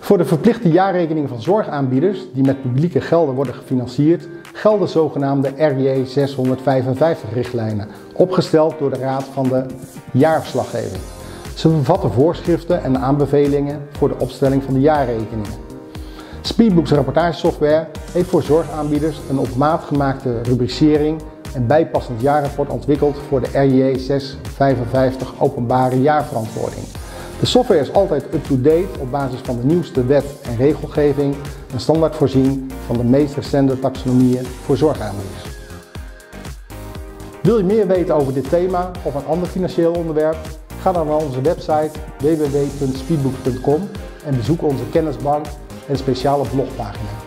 Voor de verplichte jaarrekeningen van zorgaanbieders die met publieke gelden worden gefinancierd, gelden zogenaamde RJ 655-richtlijnen, opgesteld door de Raad van de Jaarverslaggeving. Ze bevatten voorschriften en aanbevelingen voor de opstelling van de jaarrekeningen. Speedbooks rapportagesoftware heeft voor zorgaanbieders een op maat gemaakte rubricering en bijpassend jaarrapport ontwikkeld voor de RJ 655 openbare jaarverantwoording. De software is altijd up-to-date op basis van de nieuwste wet en regelgeving en standaard voorzien van de meest recente taxonomieën voor zorgaanbieders. Wil je meer weten over dit thema of een ander financieel onderwerp? Ga dan naar onze website www.speedbooks.com en bezoek onze kennisbank en speciale blogpagina.